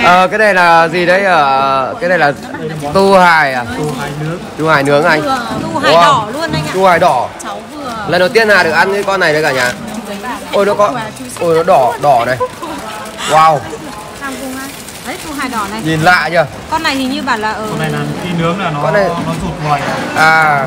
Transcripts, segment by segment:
Cái này là gì đấy? Cái này là tu hài à? Tu hài nướng anh. Tu hài đỏ luôn anh ạ. Tu hài đỏ. Cháu vừa. Lần đầu tiên Hà được ăn cái con này đấy cả nhà. Ôi nó có, ôi nó đỏ đỏ này. Wow. Đấy, tu hài đỏ này. Nhìn lạ chưa? Con này hình như bảo là ở. Con này là khi nướng là nó rụt vòi. À.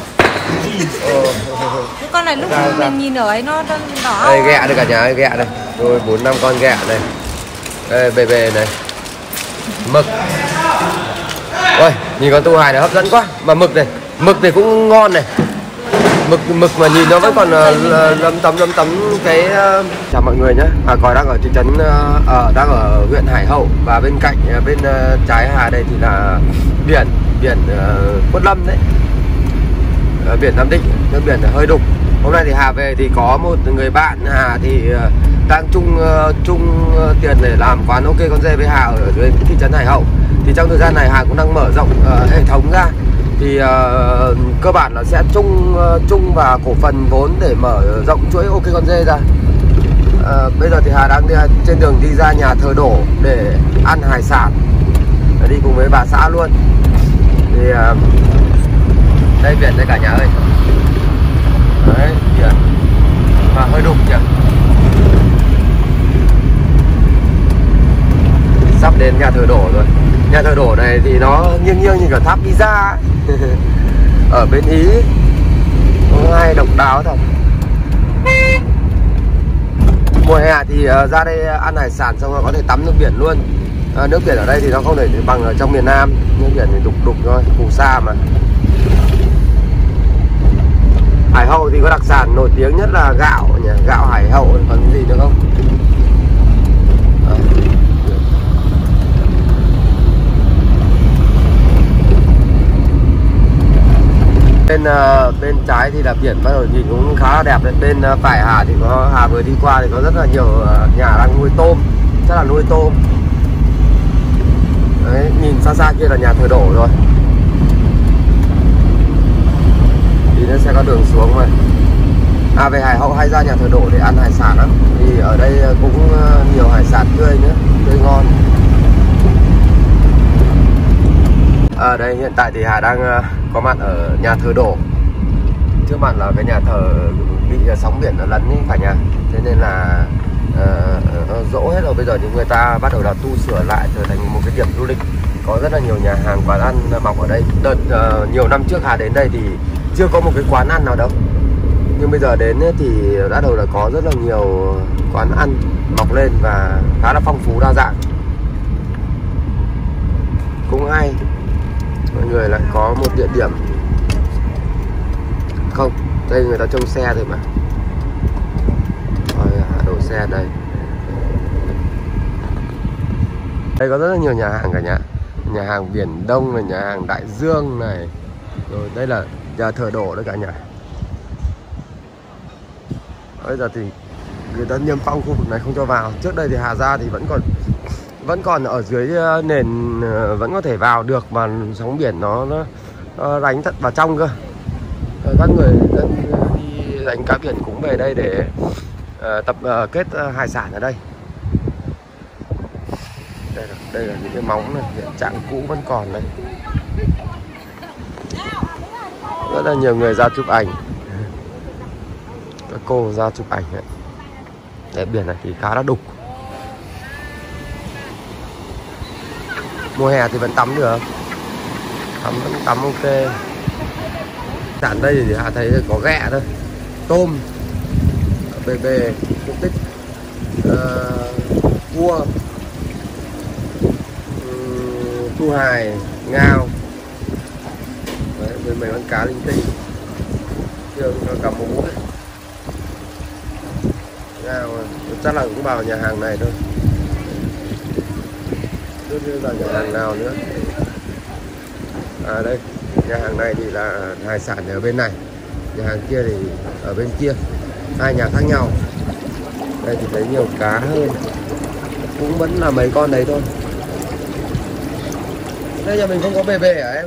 Cái con này lúc mình nhìn ở ấy nó đỏ. Đây ghẹ đây cả nhà ơi, ghẹ đây. Rồi 4-5 con ghẹ này. Đây bề bề này. Mực. Ôi, nhìn con tu hài này hấp dẫn quá. Mà mực này cũng ngon này. Mực mà nhìn nó vẫn còn lấm tấm cái. Chào mọi người nhé. Hà Còi đang ở thị trấn đang ở huyện Hải Hậu, và bên cạnh bên trái Hà đây thì là biển Quất Lâm đấy. Biển Nam Định, nước biển hơi đục. Hôm nay thì Hà về thì có một người bạn Hà thì đang chung tiền để làm quán ok con dê với Hà ở dưới thị trấn Hải Hậu. Thì trong thời gian này Hà cũng đang mở rộng hệ thống ra. Thì cơ bản là sẽ chung và cổ phần vốn để mở rộng chuỗi ok con dê ra. Bây giờ thì Hà đang trên đường đi ra nhà thờ Đổ để ăn hải sản, đi cùng với bà xã luôn. Thì đây biển đây cả nhà ơi. Đấy, biển mà hơi đục nhỉ. Sắp đến nhà thờ Đổ rồi. Nhà thờ Đổ này thì nó nghiêng như cả tháp Pisa ở bên Ý. Có hai độc đáo thật. Mùa hè thì ra đây ăn hải sản xong rồi có thể tắm nước biển luôn. Nước biển ở đây thì nó không thể bằng ở trong miền Nam. Nước biển thì đục thôi, phù sa mà. Hải Hậu thì có đặc sản nổi tiếng nhất là gạo nhỉ, gạo Hải Hậu, còn gì nữa không? Bên trái thì là biển bắt đầu nhìn cũng khá là đẹp đấy. Bên phải Hà thì có, Hà vừa đi qua thì có rất là nhiều nhà đang nuôi tôm, chắc là nuôi tôm. Đấy, nhìn xa xa kia là nhà thờ Đổ rồi. Thì nó sẽ có đường xuống mà. Về Hải Hậu hay ra nhà thờ Đổ để ăn hải sản lắm. Thì ở đây cũng nhiều hải sản tươi nữa, tươi ngon. Ở đây hiện tại thì Hà đang có mặt ở nhà thờ Đổ. Trước mặt là cái nhà thờ bị sóng biển nó lấn ấy cả nhà. Thế nên là nó dỗ hết rồi. Bây giờ thì người ta bắt đầu là tu sửa lại trở thành một cái điểm du lịch. Có rất là nhiều nhà hàng quán ăn mọc ở đây. Đợt nhiều năm trước Hà đến đây thì chưa có một cái quán ăn nào đâu. Nhưng bây giờ đến ấy thì đã đầu là có rất là nhiều quán ăn mọc lên và khá là phong phú đa dạng. Cũng hay. Mọi người lại có một địa điểm. Không, đây người ta trông xe thôi mà. Rồi đổ xe đây. Đây có rất là nhiều nhà hàng cả nhà. Nhà hàng Biển Đông này, nhà hàng Đại Dương này. Rồi đây là nhà thờ Đổ đấy cả nhà. Bây giờ thì người ta niêm phong khu vực này không cho vào. Trước đây thì Hà ra thì vẫn còn ở dưới nền, vẫn có thể vào được, mà sóng biển nó đánh thật vào trong cơ. Các người đi đánh cá biển cũng về đây để tập kết hải sản ở đây. Đây là những cái móng này, hiện trạng cũ vẫn còn đây. Rất là nhiều người ra chụp ảnh. Các cô ra chụp ảnh ấy. Cái biển này thì khá là đục. Mùa hè thì vẫn tắm được. Vẫn tắm ok. Sản đây thì Hà thấy có ghẹ thôi. Tôm, bề cũng tích, cua, tu hài, ngao. Đấy, với mấy con cá linh tinh. Chưa cả mú ấy. Ngao, chắc là cũng vào nhà hàng này thôi. Chưa vào nhà hàng nào nữa. Đây, nhà hàng này thì là hải sản ở bên này, nhà hàng kia thì ở bên kia, hai nhà khác nhau. Đây thì thấy nhiều cá hơn, cũng vẫn là mấy con đấy thôi. Đây nhà mình không có bề hả em?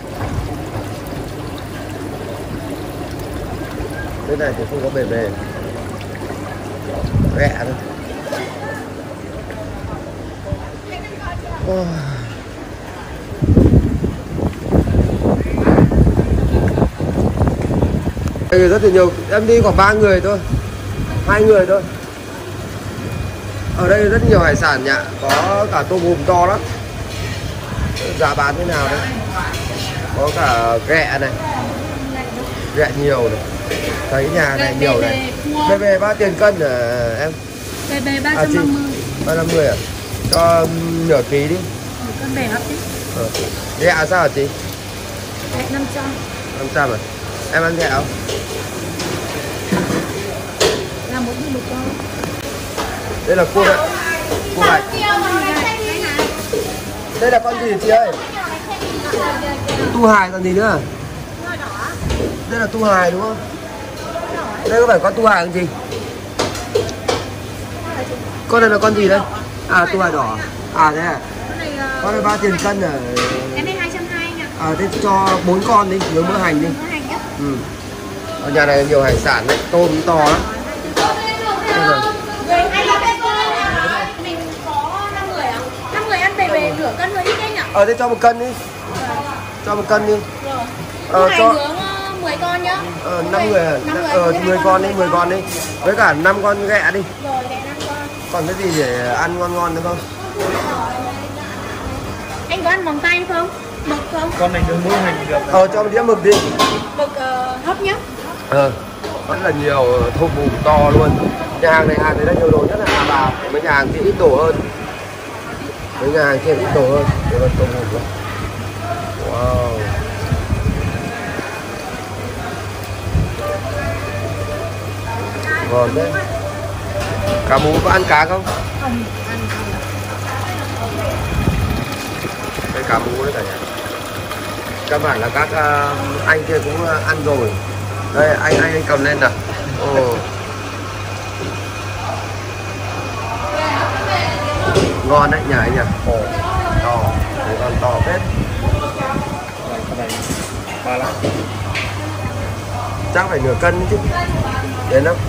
Bên này thì không có bề, ghẹ thôi. Đây rất là nhiều, em đi khoảng 3 người thôi, 2 người thôi. Ở đây rất nhiều hải sản nhỉ, có cả tôm hùm to lắm. Giá bán thế nào đấy? Có cả ghẹ này, ghẹ nhiều này. Thấy nhà này nhiều này. BB bao tiền cân hả em? BB 350. 350 à? Cho nửa ký đi. Một cân bể hấp đi. Ghẹ sao hả chị? Ghẹ 500. 500 à? Em ăn ghẹ không? Là một một con. Đây là cua đấy. Cua này. Đây là con gì chị ơi? Tu hài còn gì nữa? Đây là tu hài đúng không? Đây có phải con tu hài không chị? Con này là con gì đấy? À tu hài đỏ. À thế à? Con này 3 tiền cân à? Cái này 220 nha. À thế cho 4 con đi, nhớ mỡ hành đi. Ừ. Ở nhà này nhiều hải sản đấy, tôm to lắm. Mình có 5 người à? 5 người ăn bề nửa cân thôi ít đấy nhỉ? Thế cho 1 cân đi. Cho 1 cân đi. Rồi. Cho nướng 10 con nhá. 5 người à? 10 con đi, 10 con đi. Với cả 5 con ghẹ đi. Rồi, ghẹ 5 con. Còn cái gì để ăn ngon ngon nữa không? Anh có ăn móng tay không? Mực không? Con này nướng mỡ hành được. Cho một đĩa mực đi. Mực hấp nhá. Rất là nhiều tôm hùm to luôn. Nhà hàng này rất nhiều đồ, nhất là Hà Bà. Mấy nhà hàng kia ít đồ hơn. Mấy nhà hàng kia ít đồ hơn. Đây là tôm hùm luôn. Wow. Ngon đấy. Cá mú có ăn cá không? Không, ăn không. Cái cá mú đấy cả nhà. Căn bản là các anh kia cũng ăn rồi. Đây anh cầm lên nào. Ngon đấy nhà anh nhỉ. To, con to phết. Con này 35. Chắc phải nửa cân chứ. Đến không?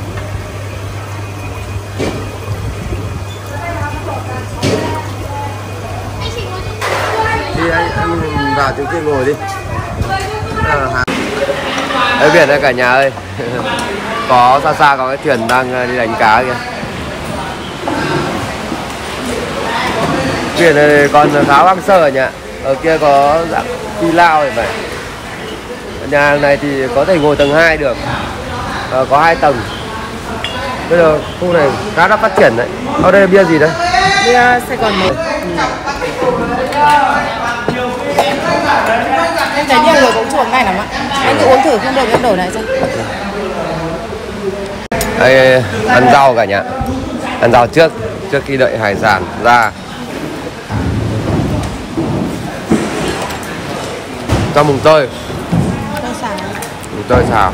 Đi anh vào chỗ kia ngồi đi. Ở biển đây cả nhà ơi. Có xa xa có cái thuyền đang đi đánh cá kìa. Biển này còn khá hoang sơ nhỉ. Ở kia có dạng phi lao vậy. Nhà hàng này thì có thể ngồi tầng 2 được. Có 2 tầng. Bây giờ khu này khá là phát triển đấy. Ở đây là bia gì đấy? Bia Sài Gòn 1. Em thấy nhiều người cũng chuộng này lắm ạ. Anh cứ uống thử không được em đổi lại cho. Đây, ăn rau cả nhà. Ăn rau trước khi đợi hải sản ra. Cho mùng tơi. Mùng tơi xào.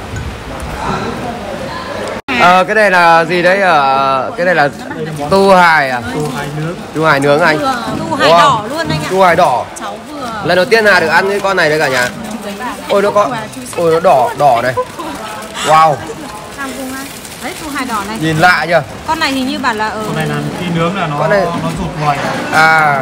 Cái này là gì đấy? Cái này là tu hài à? Tu hài nướng anh. Tu hài đỏ luôn anh ạ. Tu hài đỏ. Cháu vừa. Lần đầu tiên Hà được ăn cái con này đấy cả nhà. Ôi nó đỏ này. Wow. Tham cung á. Đấy tu hài đỏ này. Nhìn lạ chưa? Con này hình như bảo là Con này là khi nướng là con này... nó rụt vòi. À.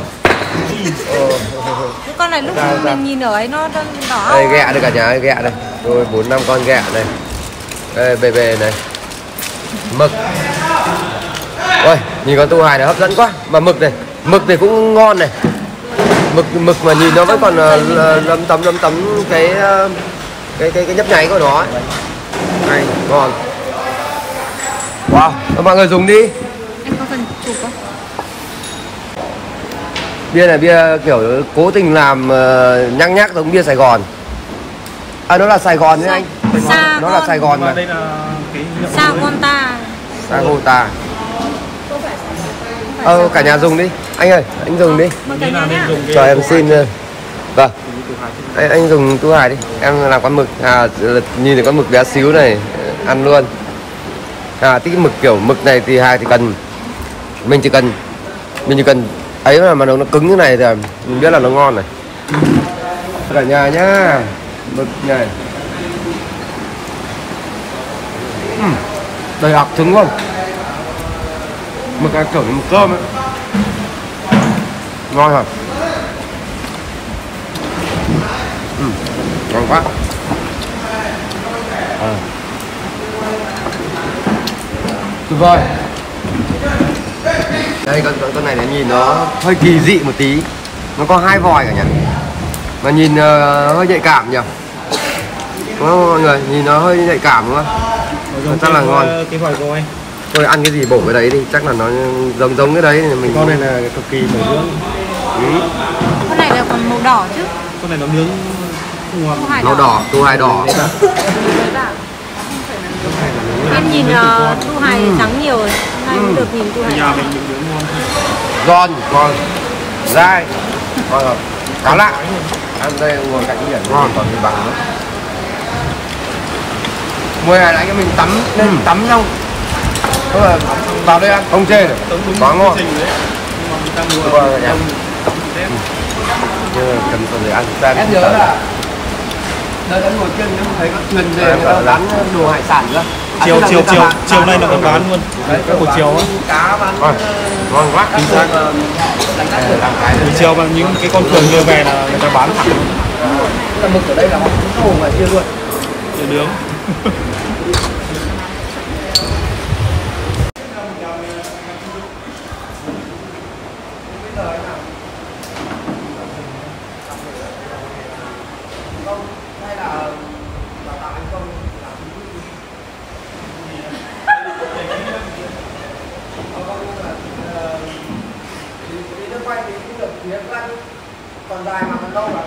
Cái con này lúc mình nhìn ở ấy nó đỏ. Đây ghẹ đây cả nhà, ghẹ đây. Rồi 4-5 con ghẹ này. Đây bề này. Mực. Ôi, nhìn con tu hài này hấp dẫn quá. Mà mực này cũng ngon này. Mực mà nhìn nó vẫn còn lấm tấm cái nhấp nháy của nó ấy. Này, ngon. Wow, mọi người dùng đi. Anh có cần chụp không? Bia này bia kiểu cố tình làm nhắc giống bia Sài Gòn. À nó là Sài Gòn đấy anh. Nó là Sài Gòn mà. Đây là cái Sagonta. Sagonta. Cả nhà dùng đi. Anh ơi, anh dùng đi. Cho em xin. Vâng. Anh dùng tu hài đi. Em làm con mực. Nhìn thấy con mực bé xíu này ăn luôn. Cái mực kiểu mực này thì Hà thì cần mình chỉ cần ấy mà nó cứng như này thì mình biết là nó ngon này. Cả nhà nhá. Mực này. Đầy ọc trứng không? Mực ăn kiểu mực cơm ấy. Ngon hả? Ngon quá. Tuyệt vời. Đây con này nhìn nó hơi kỳ dị một tí. Nó có 2 vòi cả nhỉ. Mà nhìn hơi nhạy cảm nhỉ. Đúng không mọi người? Nhìn nó hơi nhạy cảm đúng không? Chắc là ngon. Cái vòi voi. Thôi ăn cái gì bổ cái đấy đi, chắc là nó giống cái đấy mình. Con này là cực kỳ nổi nướng. Con này là còn màu đỏ chứ. Con này nó nướng ngon. Màu đỏ, tu hai đỏ. Em nhìn tu hài trắng nhiều rồi. Nay mới được nhìn tu hài. Nhà mình nướng ngon. Giòn, ngon. Dai. Ngon rồi. Cá lạ. Ăn đây ngồi cạnh biển ngon còn gì bằng nữa. Mùa này lại cái mình tắm lên tắm xong. Tức là vào đây ăn không chê được. Quá ngon. Cầm sườn để ăn. Em nhớ là đợt em ngồi kia nhưng thấy có thuyền về người ta bán đồ hải sản nữa. Chiều nay nó còn bán luôn. Đấy, cái buổi chiều á. Cá bán ngon quá. Chính xác. Buổi chiều mà những cái con thuyền đưa về là người ta bán thẳng. Là mực ở đây là họ cũng hồ ngoài kia luôn. Để nướng. Còn dài mà còn lâu rồi.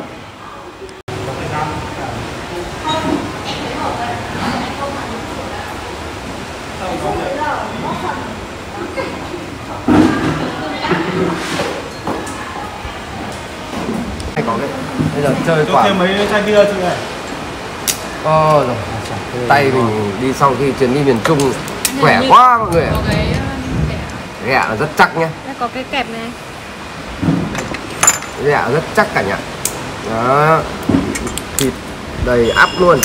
Có cái bây giờ chơi quả thêm mấy chai bia chứ này. rồi. Tay mình đi sau khi chuyến đi miền Trung khỏe quá mọi người ạ. Ghẹ là rất chắc nhá. Đây có cái kẹp này. Ghẹ rất chắc cả nhà. Đó. Thịt đầy ắp luôn.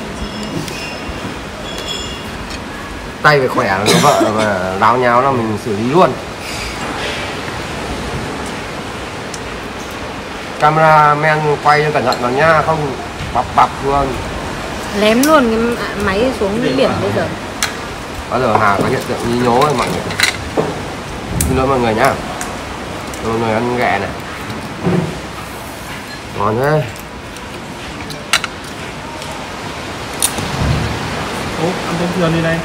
Tay phải khỏe là vợ mà láo nháo là mình xử lý luôn. Cameraman quay cho cẩn thận vào nha, không bập luôn. Lém luôn cái máy xuống biển bây giờ. Bao giờ Hà có hiện tượng nhí nhố ấy mọi người. Xin lỗi mọi người nhá. Mọi người ăn ghẹ này. Ngon thế. Ủa, ăn tôm thuyền đi này.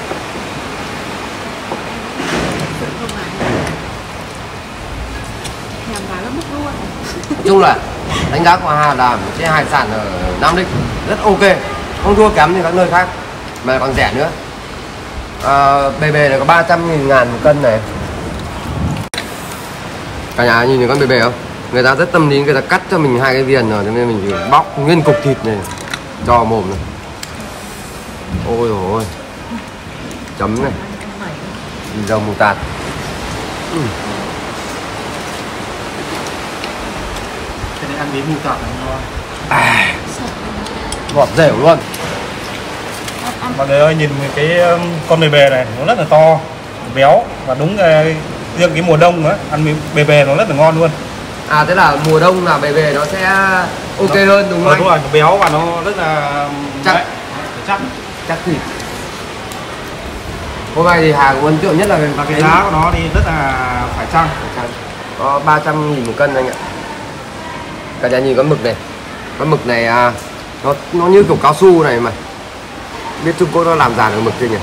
Thèm quá nó bốc luôn. Nói chung là đánh giá của Hà là cái hải sản ở Nam Định rất ok, không thua kém như các nơi khác mà còn rẻ nữa. Bề bề này có 300.000 một cân này. Cả nhà nhìn thấy con bề bề không? Người ta rất tâm lý, người ta cắt cho mình 2 cái viền rồi, cho nên mình chỉ bóc nguyên cục thịt này cho mồm này. Ôi dồi ôi, chấm này, rau mù tạt. Cái này ăn với mù tạt này ngon. Ngọt dẻo luôn. Mọi người ơi, nhìn cái con bề bề này nó rất là to, béo và đúng riêng cái mùa đông á, ăn bề bề nó rất là ngon luôn. À thế là mùa đông là bề bề nó sẽ ok hơn đúng không? Đúng rồi, nó béo và nó rất là chắc. Đấy, chắc thịt. Hôm nay thì Hà cũng ấn tượng nhất là cái giá của nó thì rất là phải chăng. Có 300.000 một cân anh ạ. Cả nhà nhìn con mực này. Con mực này nó như kiểu cao su này mà. Biết Trung Quốc nó làm giả được mực chưa nhỉ?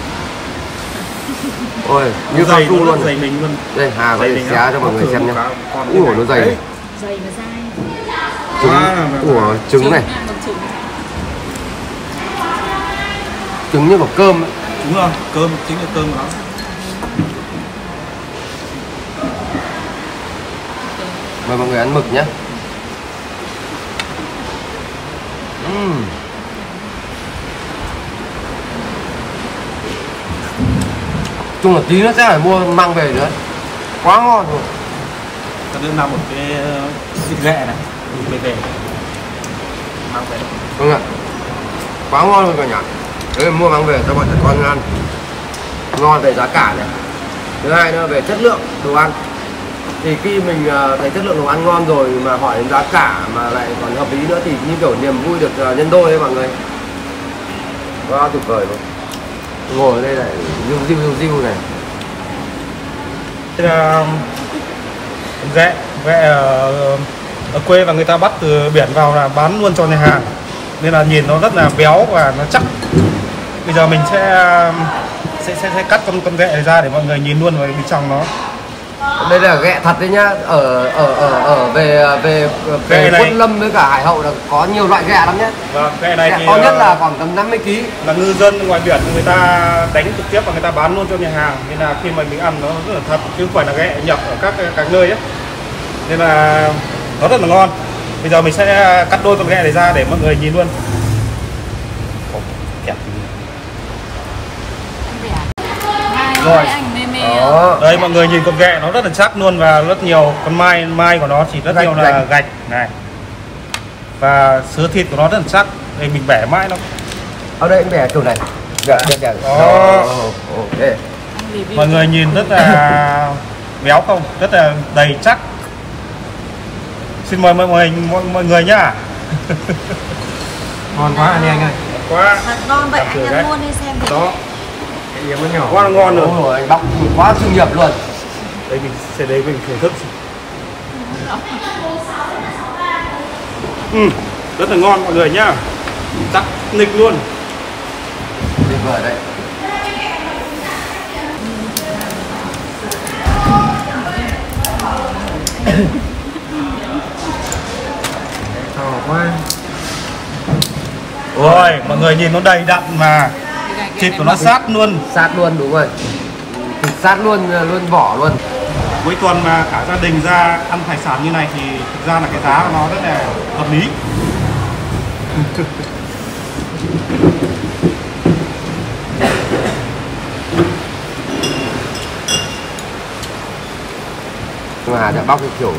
Ôi, như cao su luôn. Dày mình luôn. Đây Hà có thể xé cho mọi người xem nhé. Ủa nó dày này. Dày và dai. Trứng của trứng này. Trứng như quả cơm ấy. Đúng rồi, cơm, chính là cơm của nó. Mời mọi người ăn mực nhé. Chung là tí nữa sẽ phải mua mang về nữa. Quá ngon rồi. Ta đưa làm một cái thịt ghẹ này, về mang về. Vâng ạ. Quá ngon luôn cả nhà. Đấy mua mang về cho bọn trẻ con ăn. Ngon về giá cả này. Thứ hai nữa về chất lượng đồ ăn. Thì khi mình thấy chất lượng đồ ăn ngon rồi mà hỏi đến giá cả mà lại còn hợp lý nữa thì như kiểu niềm vui được nhân đôi đấy mọi người. Quá tuyệt vời luôn. Ngồi ở đây lại riu này. Thế là ghẹ ở quê và người ta bắt từ biển vào là bán luôn cho nhà hàng, nên là nhìn nó rất là béo và nó chắc. Bây giờ mình sẽ cắt con ghẹ này ra để mọi người nhìn luôn vào bên trong nó. Đây là ghẹ thật đấy nhá. Về Quất Lâm với cả Hải Hậu là có nhiều loại ghẹ lắm nhé. Vâng, ghẹ này thì to nhất là khoảng tầm 50 kg. Là ngư dân ngoài biển người ta đánh trực tiếp và người ta bán luôn cho nhà hàng, nên là khi mà mình ăn nó rất là thật chứ không phải là ghẹ nhập ở các nơi ấy. Nên là nó rất là ngon. Bây giờ mình sẽ cắt đôi con ghẹ này ra để mọi người nhìn luôn. Rồi. Đây mọi người nhìn con ghẹ nó rất là chắc luôn và rất nhiều con mai của nó chỉ rất nhiều là gạch này. Và sứa thịt của nó rất là chắc. Đây mình bẻ mãi nó. Ở đây anh bẻ kiểu này. Dạ. Ok. Mọi người nhìn rất là béo không? Rất là đầy chắc. Xin mời mọi người nhá. Ngon quá anh ơi. Quá. Thật ngon vậy anh ăn luôn đi xem thử. Đó. Cái yếm nó nhỏ. Quá là ngon rồi. Rồi anh bóc quá chuyên nghiệp luôn. Đây mình sẽ đấy mình thưởng thức. Rất là ngon mọi người nhá. Chắc nịch luôn. Tuyệt vời đấy. Quá. Rồi, mọi người nhìn nó đầy đặn mà thịt của nó sát luôn. Sát luôn đúng rồi. Thịt sát luôn vỏ luôn. Cuối tuần mà cả gia đình ra ăn hải sản như này thì thực ra là cái giá của nó rất là hợp lý. Hà đã bóc cái kiểu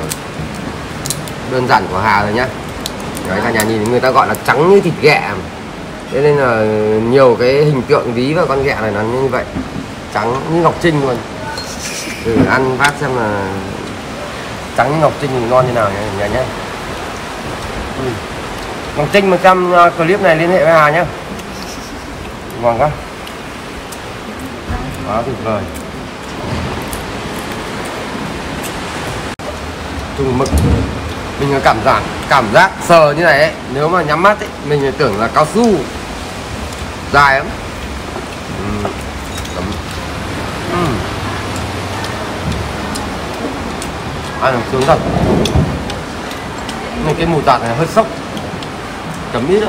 đơn giản của Hà rồi nhá. Đấy, cả nhà nhìn người ta gọi là trắng như thịt ghẹ. Thế nên là nhiều cái hình tượng ví vào con ghẹ này nó như vậy. Trắng như ngọc trinh luôn. Thử ăn phát xem là trắng như ngọc trinh thì ngon như nào nhá nhá. Ngọc Trinh 100 clip này liên hệ với Hà nhá. Ngon quá. Quá tuyệt vời. Chung mực mình có cảm giác sờ như này ấy, nếu mà nhắm mắt ấy mình tưởng là cao su dài lắm. Ăn được sướng thật. Nhưng cái mù tạt này hơi sốc. Chấm ít thôi.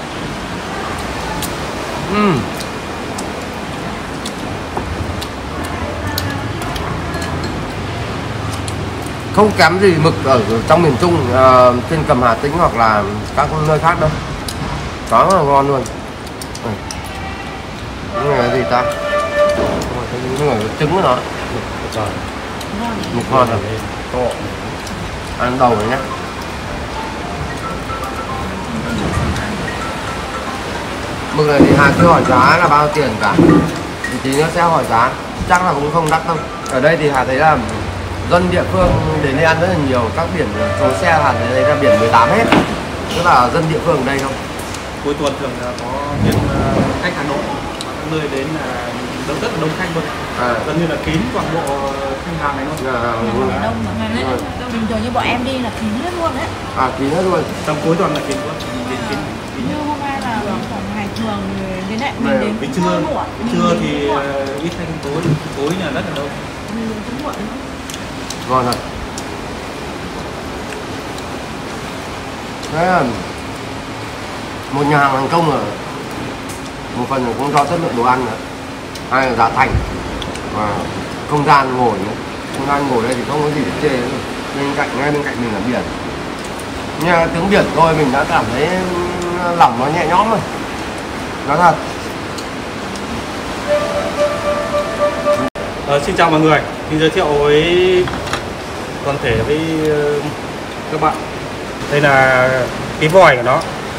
Không kém gì mực ở trong miền Trung, trên Cầm Hà Tĩnh hoặc là các nơi khác đâu. Quá là ngon luôn. Cái này là gì ta? Cái này là trứng của nó. Mực ngon rồi. Ăn đầu rồi nhé. Mực này thì Hà chưa hỏi giá là bao tiền cả. Tí nữa sẽ hỏi giá. Chắc là cũng không đắt đâu. Ở đây thì Hà thấy là dân địa phương đến đây ăn rất là nhiều. Các biển số xe Hà thấy là biển 18 hết. Tức là dân địa phương ở đây không? Cuối tuần thường là có biển khách Hà Nội và các nơi đến là rất là đông khách luôn. Gần như là kín toàn bộ khách hàng này luôn. Đông mọi người đấy. Bình thường như bọn em đi là kín hết luôn đấy. Kín hết luôn. Trong cuối tuần là kín luôn. Như hôm nay là khoảng ngày thường đến đấy mình đến với trưa thì ít khách hơn tối là rất là đông. Ngon thật. Thế là một nhà hàng thành công rồi. Một phần là cũng do chất lượng đồ ăn nữa, hay là giá thành và không gian ngồi nữa. Không gian ngồi đây thì không có gì để chê nữa. Ngay bên cạnh mình là biển. Nghe tiếng biển thôi mình đã cảm thấy lòng nó nhẹ nhõm rồi. Nói thật. Xin chào mọi người, xin giới thiệu với toàn thể với các bạn. Đây là cái vòi của nó.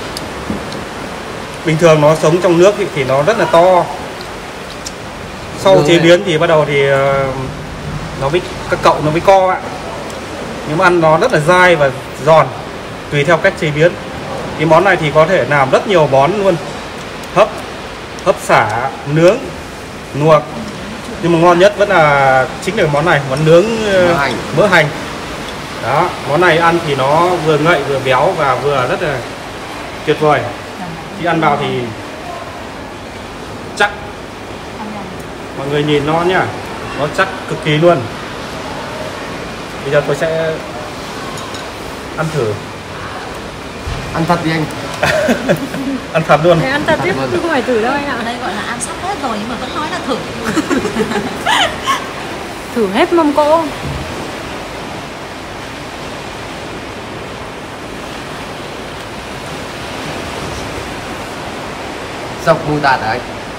Bình thường nó sống trong nước thì nó rất là to. Sau chế biến thì bắt đầu thì nó bị các cậu nó mới co ạ, nhưng mà ăn nó rất là dai và giòn, tùy theo cách chế biến. Cái món này thì có thể làm rất nhiều món luôn, hấp xả, nướng, luộc, nhưng mà ngon nhất vẫn là chính là món này, món nướng mỡ hành. Đó, món này ăn thì nó vừa ngậy vừa béo và vừa rất là tuyệt vời. Khi ăn vào thì chắc, mọi người nhìn nó nhá, nó chắc cực kỳ luôn. Bây giờ tôi sẽ ăn thử. Ăn thật đi anh. Ăn thật luôn. Để ăn thật chứ, không phải thử đâu anh ạ. Đây gọi là ăn sắp hết rồi nhưng mà vẫn nói là thử. Thử hết mâm cỗ. Dọc mùi tạt hả anh?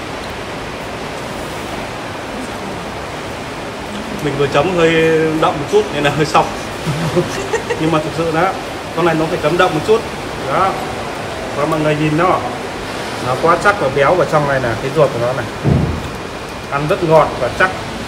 Mình vừa chấm hơi đậm một chút nên là hơi sọc. Nhưng mà thực sự đó, con này nó phải chấm đậm một chút. Đó. Và mọi người nhìn nó quá chắc và béo, và trong này là cái ruột của nó này. Ăn rất ngọt và chắc.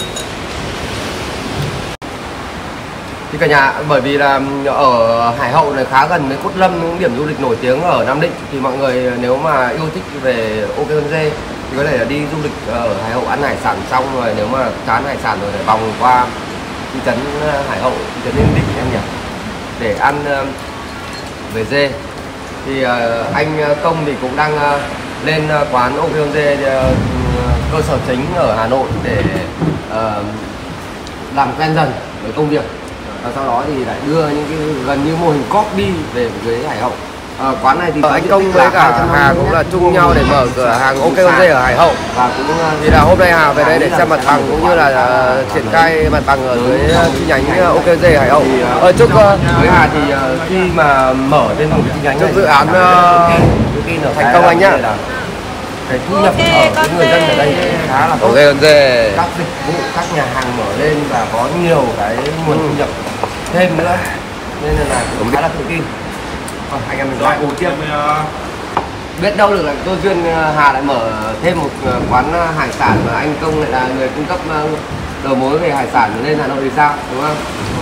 Thì cả nhà, bởi vì là ở Hải Hậu này khá gần với Cốt Lâm, những điểm du lịch nổi tiếng ở Nam Định, thì mọi người nếu mà yêu thích về OK Con Dê thì có thể là đi du lịch ở Hải Hậu ăn hải sản xong rồi, nếu mà chán hải sản rồi để vòng qua thị trấn Hải Hậu, thị trấn Yên Định em nhỉ, để ăn về dê. Thì anh Công thì cũng đang lên quán OK Con Dê cơ sở chính ở Hà Nội để làm quen dần với công việc. Và sau đó thì lại đưa những cái gần như mô hình copy về dưới Hải Hậu. Quán này thì anh Công với cả Hà cũng là chung nhau để mở cửa hàng OK Con Dê ở Hải Hậu. Và cũng thì là hôm nay Hà về đây để xem mặt bằng cũng như là triển khai mặt bằng ở dưới chi nhánh OK Con Dê Hải Hậu. Chúc với Hà thì khi mà mở trên một chi nhánh dự án thành công anh nhá. Cái thu nhập ở cái người dân ở đây khá là tốt. OK Con Dê, các dịch vụ, các nhà hàng mở lên và có nhiều cái nguồn thu nhập thêm nữa, nên là cũng khá là tự tin. Anh em mình lại uống tiếp. Biết đâu được là tôi duyên Hà lại mở thêm một quán hải sản mà anh Công lại là người cung cấp đầu mối về hải sản lên Hà Nội thì sao, đúng không?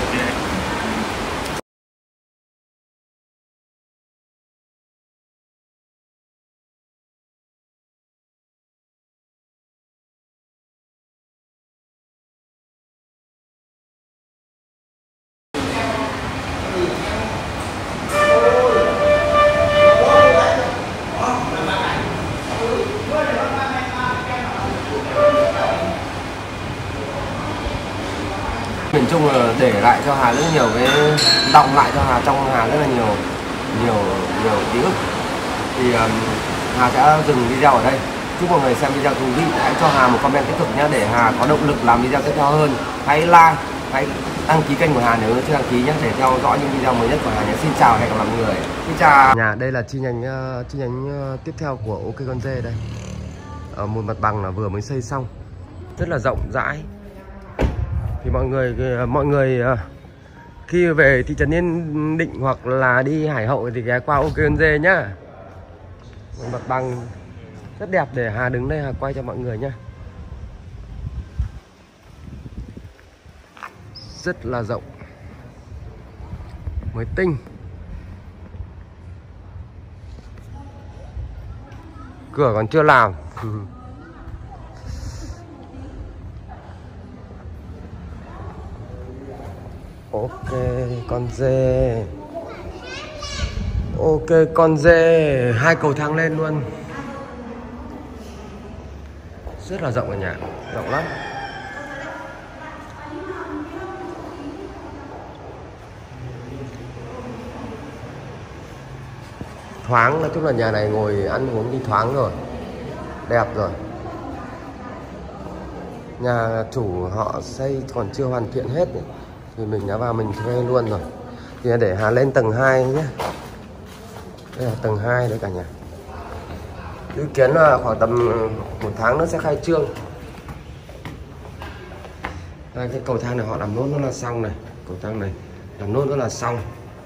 Miền Trung là để lại cho Hà rất nhiều cái, đọng lại cho Hà trong Hà rất là nhiều ký ức. Thì Hà sẽ dừng video ở đây. Chúc mọi người xem video thú vị, hãy cho Hà một comment tích cực nhé để Hà có động lực làm video tiếp theo hơn. Hãy like, hãy đăng ký kênh của Hà nếu chưa đăng ký nhé để theo dõi những video mới nhất của Hà nhé. Xin chào, hẹn gặp lại mọi người. Xin chào. Nhà đây là chi nhánh tiếp theo của OK Con Dê đây. Ở một mặt bằng là vừa mới xây xong, rất là rộng rãi. Thì mọi người khi về thị trấn Yên Định hoặc là đi Hải Hậu thì ghé qua OK Con Dê nhá. Một mặt bằng rất đẹp để Hà đứng đây Hà quay cho mọi người nhá. Rất là rộng, mới tinh. Cửa còn chưa làm. OK Con Dê, OK Con Dê, 2 cầu thang lên luôn, rất là rộng ở nhà, rộng lắm. Thoáng, nói chung là nhà này ngồi ăn uống đi thoáng rồi, đẹp rồi. Nhà chủ họ xây còn chưa hoàn thiện hết ấy, thì mình đã vào mình thuê luôn rồi. Thì để Hà lên tầng 2 nhé. Đây là tầng 2 đấy cả nhà. Dự kiến là khoảng tầm 1 tháng nữa sẽ khai trương. Đây, cái cầu thang này họ làm nốt nó là xong này. Cầu thang này làm nốt nó là xong.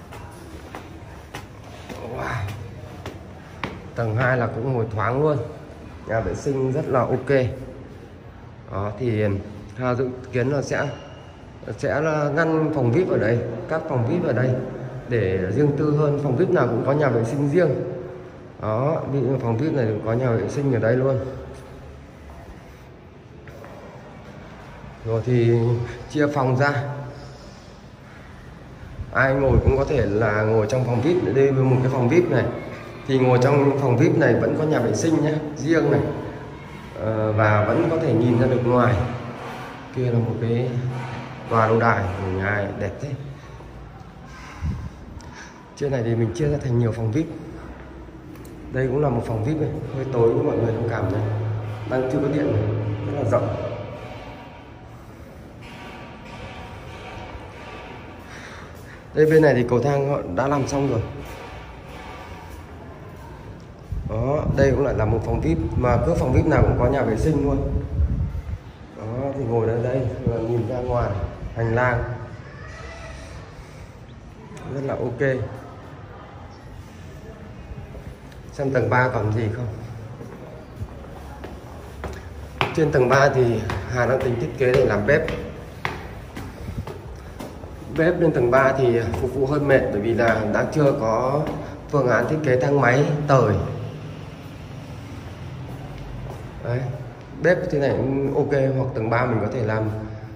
Wow. Tầng 2 là cũng ngồi thoáng luôn. Nhà vệ sinh rất là OK. Đó thì Hà dự kiến là sẽ sẽ là ngăn phòng VIP ở đây, các phòng VIP ở đây để riêng tư hơn. Phòng VIP nào cũng có nhà vệ sinh riêng. Đó, ví dụ phòng VIP này có nhà vệ sinh ở đây luôn. Rồi thì chia phòng ra. Ai ngồi cũng có thể là ngồi trong phòng VIP. Đây với một cái phòng VIP này thì ngồi trong phòng VIP này vẫn có nhà vệ sinh nhé, riêng này. Và vẫn có thể nhìn ra được ngoài. Kia là một cái tòa lâu đài của nhà đẹp thế. Trên này thì mình chia ra thành nhiều phòng VIP. Đây cũng là một phòng VIP này, hơi tối với mọi người thông cảm này. Đang chưa có điện này, rất là rộng. Đây bên này thì cầu thang họ đã làm xong rồi. Đó, đây cũng lại là một phòng VIP mà cứ phòng VIP nào cũng có nhà vệ sinh luôn. Đó, thì ngồi ở đây và nhìn ra ngoài hành lang rất là ok. Xem tầng 3 còn gì không. Trên tầng 3 thì Hà đang tính thiết kế để làm bếp. Bếp lên tầng 3 thì phục vụ hơi mệt bởi vì là đang chưa có phương án thiết kế thang máy tời. Đấy, bếp thế này cũng ok, hoặc tầng 3 mình có thể làm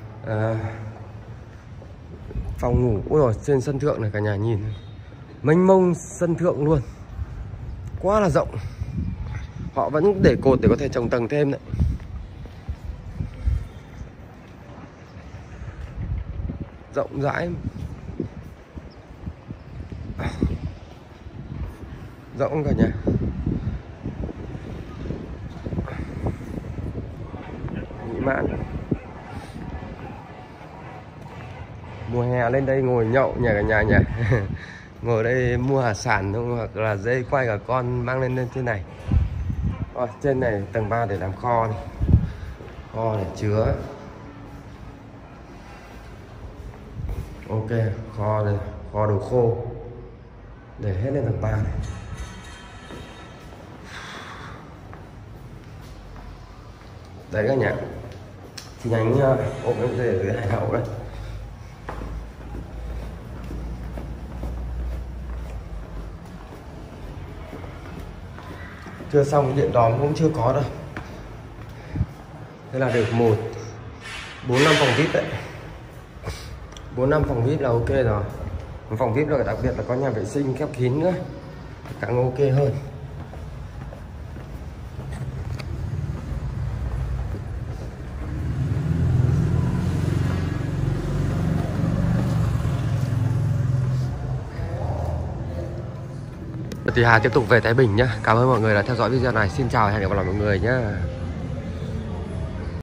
phòng ngủ. Ôi rồi, trên sân thượng này cả nhà nhìn mênh mông sân thượng luôn, quá là rộng. Họ vẫn để cột để có thể trồng tầng thêm đấy. Rộng rãi, rộng cả nhà. Mỹ mãn. Mùa hè lên đây ngồi nhậu nhà cả nhà nhỉ. Ngồi đây mua hải sản không, hoặc là dây quay cả con mang lên trên này. Trên này tầng 3 để làm kho này. Kho để chứa. Ok, kho đây, kho đồ khô để hết lên tầng 3 này. Đấy các nhà, chi nhánh ốp em dê ở dưới Hải Hậu đấy. Chưa xong, điện đóm cũng chưa có đâu. Thế là được 1, 4, 5 phòng VIP đấy. 4, 5 phòng VIP là ok rồi. Phòng VIP là đặc biệt là có nhà vệ sinh khép kín nữa, càng ok hơn. Thì Hà tiếp tục về Thái Bình nhá. Cảm ơn mọi người đã theo dõi video này. Xin chào và hẹn gặp lại mọi người nhá.